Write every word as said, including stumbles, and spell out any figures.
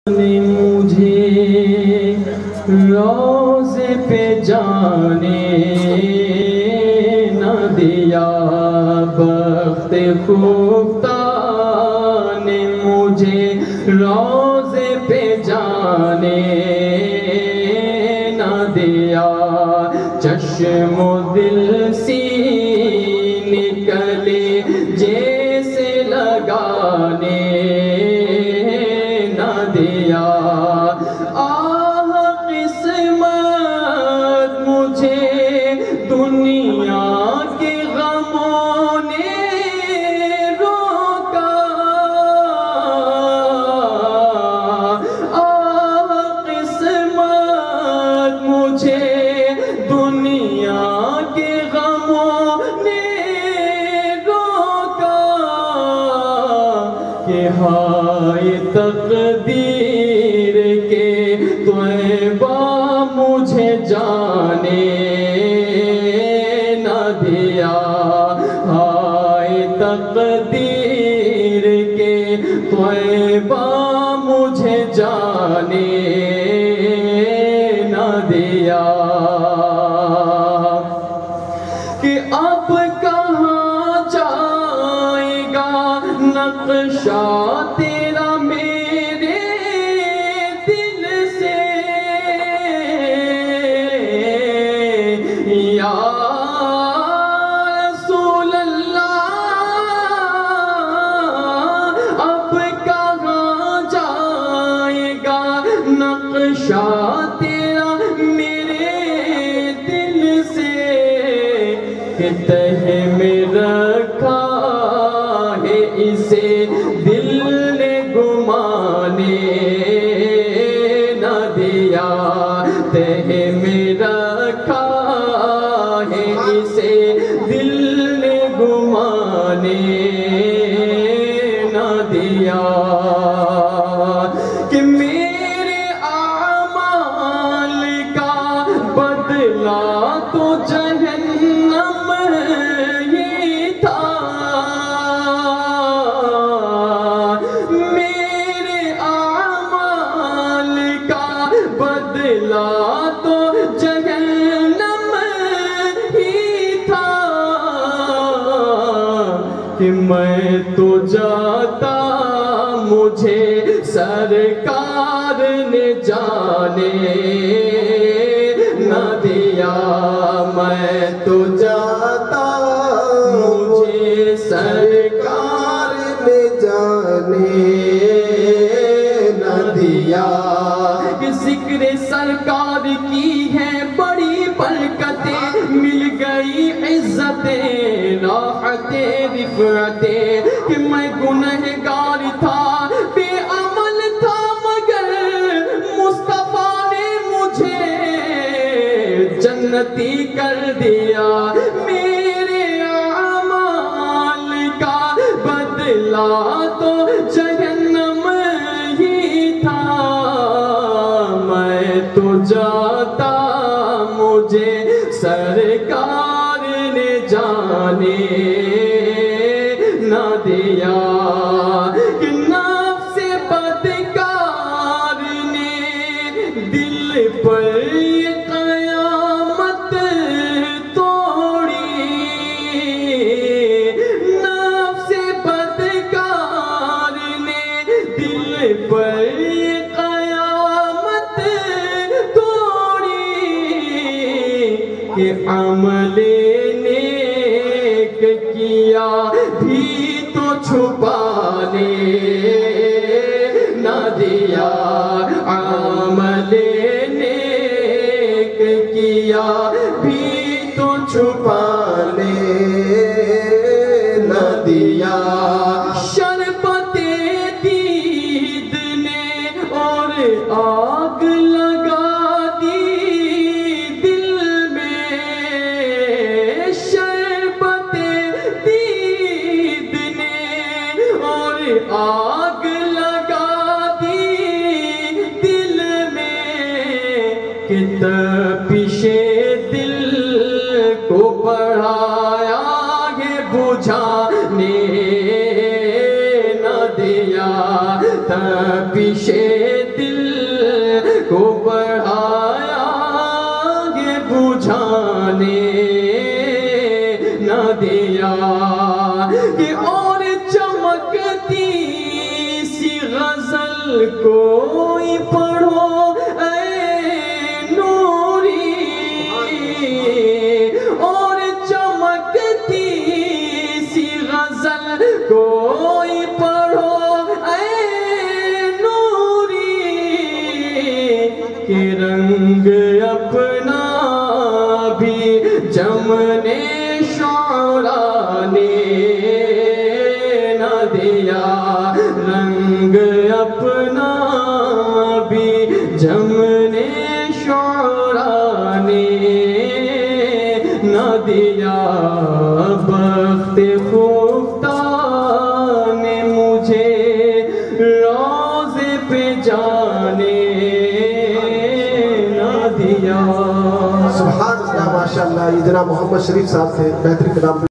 ने मुझे रोज़े पे जाने न दिया, बख्त खुफ्ता ने मुझे रोज़े पे जाने न दिया। चश्मो दिल सी निकले जैसे लगाने दिया। आह किस्मत मुझे दुनिया के गमों ने रोका। आह किस्मत मुझे दुनिया के गमों ने रोका कि हाय तकदीर के तौबा मुझे जाने न दिया। हाय तकदीर के तौबा मुझे जाने न दिया कि अब कहाँ जाएगा नक्शा तेरा मेरे दिल से। या रसूल अल्लाह अब कहाँ जाएगा नक्शा तेरा मेरे दिल से कि तह में रखा है इसे दिल ने घुमाने न दिया। तह में रखा है इसे दिल ने घुमाने न दिया कि मेरे आमाल का बदला तो जहन्नम ही था। मेरे आमाल का बदला तो जहन्नम ही था कि मैं तो जाता मुझे सरकार ने जाने न दिया। मैं तो जाता मुझे सरकार ने जाने न दिया। कि जिक्र सरकार की है बड़ी बरकतें, मिल गई इज्जतें राहतें रिफअतें। कि मैं गुनहगार था बेअमल था मगर मुस्तफा ने मुझे जन्नती कर दिया। मेरे आमाल का बदला तो जहन्नम ही था। मैं तो जाता मुझे सरकार ने जाने न दिया कि नफ्से बदकार ने दिल पर कयामत तोड़ी। नफ्से बदकार ने दिल पर कयामत तोड़ी कि अमले नेक किया भी तो छुपाने न दिया। अमले नेक किया भी तो छुपाने न दिया। शरबते दीद ने और आग लगा दी दिल में। शरबते दीद ने और आग लगा दी दिल में कि तपिशे दिल को बढ़ाया है बुझाने न दिया। तपिशे कोई पढ़ो ऐ नूरी और चमकती सी गजल कोई पढ़ो ऐ नूरी कि रंग अपना भी जमने शौरा ने न दिया, रंग अपना भी जमने शौरा ने न दिया। बख्त खुफ्ता ने मुझे रोज़े पे जाने न दिया। सुभान अल्लाह, माशाअल्लाह। ये जनाब मोहम्मद शरीफ साहब थे, बेहतरीन कलाम।